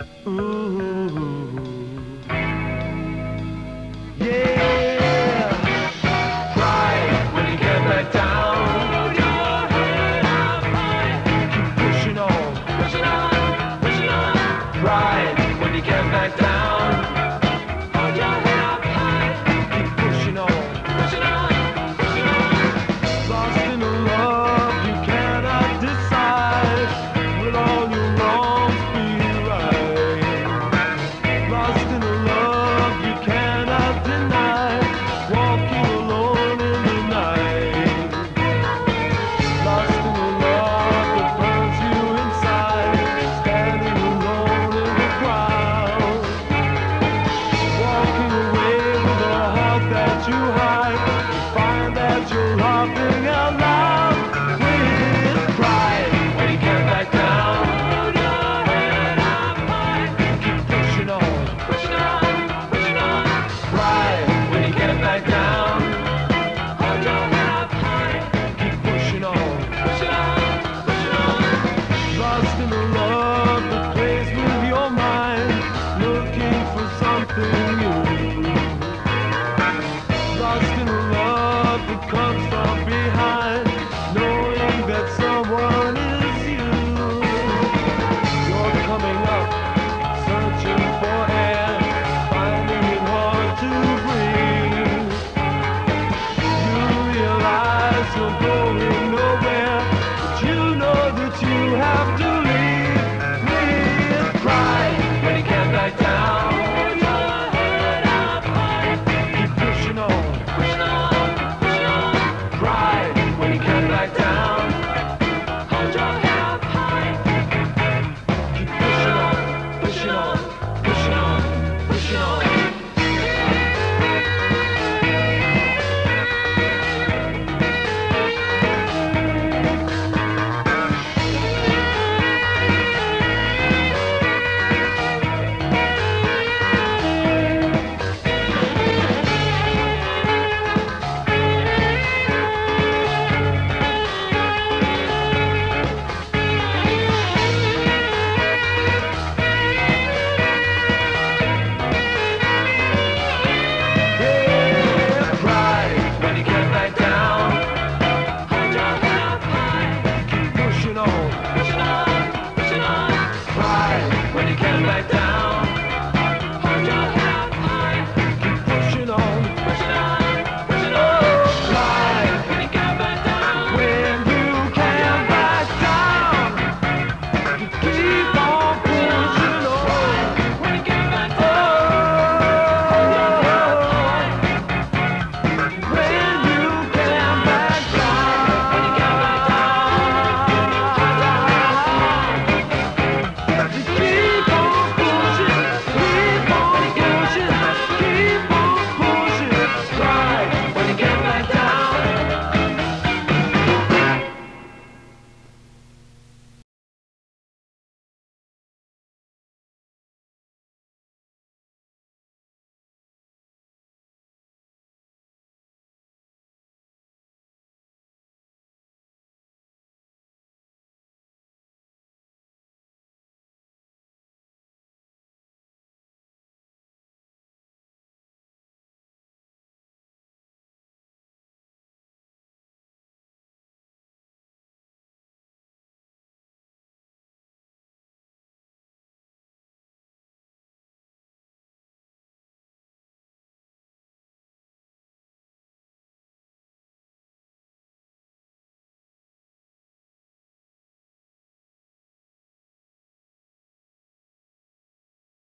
Ooh, yeah. Pride when you get back down. Hold your head up high. Keep pushing on, pushing on, pushing on. Pride when you get back down. Hold your head up high. Keep pushing on, pushing on, pushing on. Lost in a love you cannot decide. Will all your wrongs be right? Lost in a love you cannot deny. Walking alone in the night. Lost in a love that burns you inside. Standing alone in the crowd. Walking away with a heart that you hide. You find that you're laughing out loud with pride. When you get back down, hold your head up high. Keep pushing on, pushing on, pushing on. Pride. When you get back down, hold your head up high. Keep pushing on, pushing on, pushing on. Lost in the